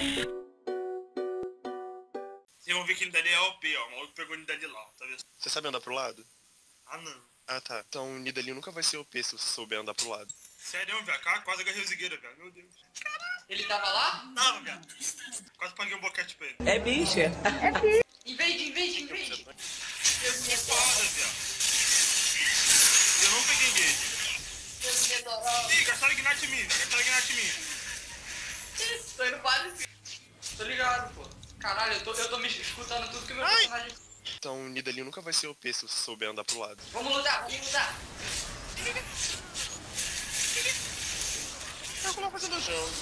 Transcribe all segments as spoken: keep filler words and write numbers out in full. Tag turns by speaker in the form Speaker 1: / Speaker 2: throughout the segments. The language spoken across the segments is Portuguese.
Speaker 1: Vocês vão ver que ele dali é O P, ó. O maluco pegou ele dali lá, tá vendo?
Speaker 2: Você sabe andar pro lado?
Speaker 1: Ah, não.
Speaker 2: Ah, tá. Então o Nidalee nunca vai ser O P se você souber andar pro lado.
Speaker 1: Sério, velho? Cara, quase agarrei o Zigueira, velho. Meu Deus. Caralho.
Speaker 3: Ele tava lá?
Speaker 1: Tava, velho. Quase paguei um boquete pra ele.
Speaker 4: É bicha.
Speaker 3: Invade, invade, invade. Deus me
Speaker 1: Foda, velho. Eu não peguei engage.
Speaker 3: Deus me adorou.
Speaker 1: Ih, gastaram Ignite em mim, velho. Gastaram Ignite em mim.
Speaker 3: Tô indo quase. Tô ligado, pô. Caralho, eu tô, eu tô me escutando tudo que o meu
Speaker 2: Ai.
Speaker 3: personagem...
Speaker 2: Então o Nidalee nunca vai ser O P se você souber andar pro lado.
Speaker 3: Vamos lutar, vamos lutar.
Speaker 2: Eu vou lá fazendo jogo.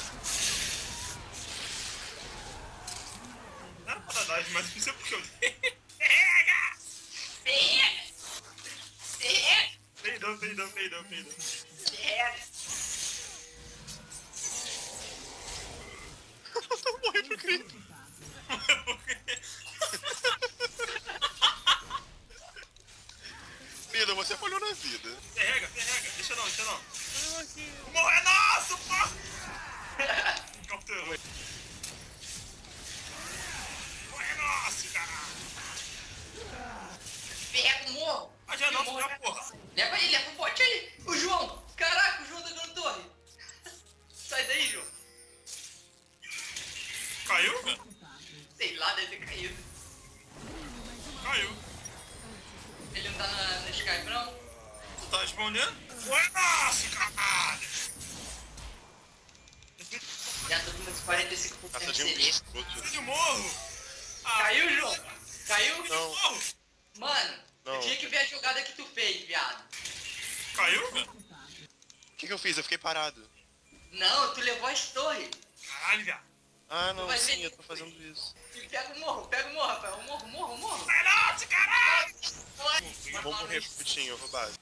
Speaker 1: Não era pra dar, mas não sei porque eu dei. Pega!
Speaker 3: Pega! Pega!
Speaker 1: Peidão, peidão, peidão, peidão.
Speaker 3: Pega!
Speaker 2: Eu morri pro grito. Vida, você falhou na vida.
Speaker 1: Perrega, perrega. Deixa não, deixa não. Morre é nosso, pô! Capturou. Morre é nosso, caralho.
Speaker 3: Pega o morro!
Speaker 1: Ah, já é nosso, já, porra.
Speaker 3: Leva ele, leva o bote aí! O João! Caraca, o João tá dando torre! Sai daí, João!
Speaker 1: Caiu, velho?
Speaker 3: Sei lá, deve ter caído.
Speaker 1: Caiu.
Speaker 3: Ele não tá na, no Skype, não?
Speaker 1: Tu tá respondendo? Morre é nosso, caralho.
Speaker 3: Já tô com quarenta e cinco por cento de
Speaker 2: Caçadinho
Speaker 3: C D.
Speaker 2: biscoito.
Speaker 1: Filho de morro. Ah,
Speaker 3: Caiu, João? Caiu?
Speaker 2: Não.
Speaker 1: morro.
Speaker 3: Mano,
Speaker 2: Não.
Speaker 3: eu tinha que ver a jogada que tu fez, viado.
Speaker 1: Caiu, velho?
Speaker 2: O que que eu fiz? Eu fiquei parado.
Speaker 3: Não, tu levou as torres.
Speaker 1: Caralho, viado.
Speaker 2: Ah, não,
Speaker 3: Vai
Speaker 2: sim,
Speaker 3: ver.
Speaker 2: eu tô fazendo isso.
Speaker 3: Pega o morro, pega o morro, Rafael. O morro, morro, morro.
Speaker 1: É nosso, caralho.
Speaker 2: Vamos morrer pro putinho, roubado.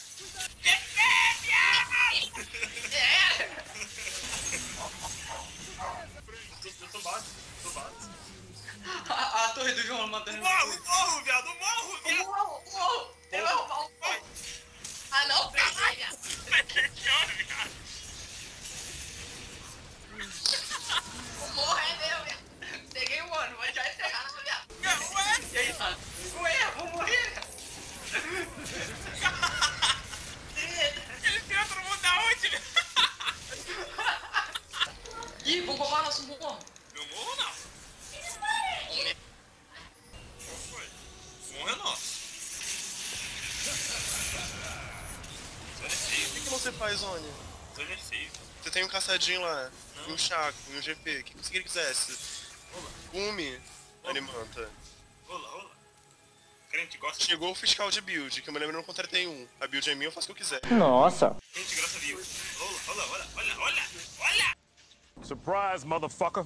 Speaker 3: É!
Speaker 1: Eu tô baixo, tô baixo.
Speaker 3: A, a torre do João matando.
Speaker 1: Morro, morro, viado, morro,
Speaker 3: O
Speaker 1: viado.
Speaker 3: morro, o morro. Eu vou roubar o morro. Ah, não, caralho.
Speaker 1: viado.
Speaker 3: O morro é meu, viado. Peguei o morro, mas já enterraram, viado.
Speaker 1: Ué?
Speaker 3: E aí, mano? Ué, vou morrer.
Speaker 1: Ele tirou todo mundo da onde, velho?
Speaker 3: Ih, vamos roubar nosso morro.
Speaker 1: Meu morro não. Qual foi? O morro é nosso. Zona é safe,
Speaker 2: O que que você faz, Oni?
Speaker 1: zona é safe.
Speaker 2: Você tem um caçadinho lá, e um Chaco, e um G P. O que você queria que quisesse?
Speaker 1: Rola,
Speaker 2: Gume, Alimanta.
Speaker 1: rola, rola. Crente gosta de...
Speaker 2: Chegou o fiscal de build, que eu me lembro eu não contratei um. A build é minha, eu faço o que eu quiser.
Speaker 4: Nossa.
Speaker 1: Crente graça viu. Rola, rola, olha, olha, olha, olha.
Speaker 5: Surprise, motherfucker.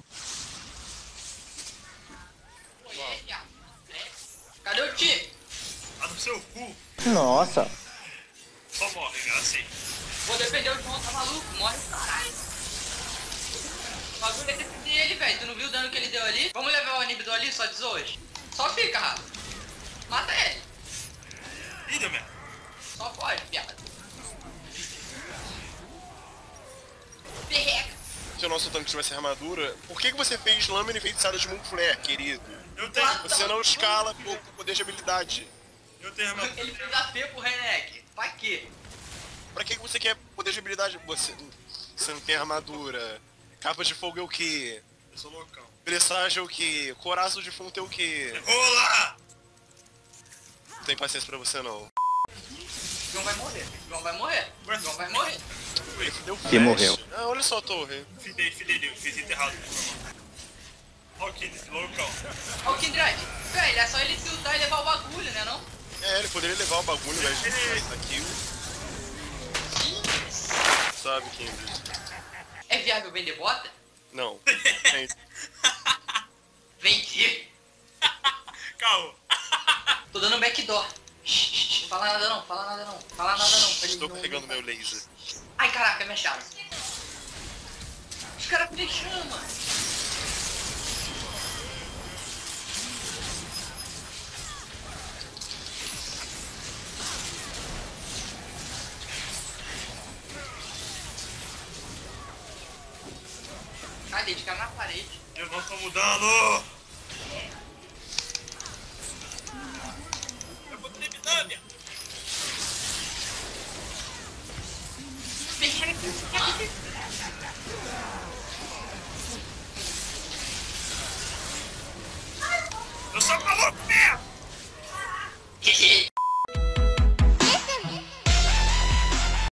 Speaker 3: Ué, viado. É. Cadê o time?
Speaker 1: Ah, no seu cu.
Speaker 4: Nossa.
Speaker 1: Só morre, graça aí.
Speaker 3: Vou defender o João, tá maluco? Morre, caralho. O bagulho é defender ele, velho. Tu não viu o dano que ele deu ali? Vamos levar o inibidor ali, só de hoje. Só fica, Rafa. Mata ele.
Speaker 1: Ih, deu merda.
Speaker 3: Só pode, viado. Perreca.
Speaker 2: Se o nosso tanque tivesse armadura, por que que você fez lâmina enfeitiçada de Moonflare, querido?
Speaker 1: Eu tenho,
Speaker 2: Você não escala por poder de habilidade.
Speaker 1: eu tenho armadura.
Speaker 3: Ele fez A P pro Renek. Pra quê?
Speaker 2: Pra que que você quer poder de habilidade? Você, você não tem armadura. Capa de fogo é o quê?
Speaker 1: Eu sou loucão.
Speaker 2: Presságio é o quê? Coraço defunto é o quê?
Speaker 1: Rola!
Speaker 2: Não tem paciência pra você não.
Speaker 3: João vai morrer. João vai morrer. João vai morrer.
Speaker 2: Ele deu
Speaker 4: Que morreu.
Speaker 2: Ah, olha só a torre.
Speaker 1: Fidei, fidei, fiz enterrado. Olha o Kid, loucão.
Speaker 3: Ó o Kindred. Velho, é só ele se ultar e levar o bagulho, né não?
Speaker 2: É, ele poderia levar o bagulho, mas aqui. Sabe quem diz?
Speaker 3: É viável vender bota?
Speaker 2: Não. É,
Speaker 3: Vendi.
Speaker 1: Calma.
Speaker 3: Tô dando um backdoor. Shh, shh, fala nada não, fala nada não. Fala nada não. pra ele
Speaker 2: estou
Speaker 3: não-
Speaker 2: carregando meu laser.
Speaker 3: Ai caraca, me acharam. Os caras me chamam. Cadê? De cara na parede.
Speaker 1: Eu não tô mudando! Eu vou terminar, minha. Eu sou maluco!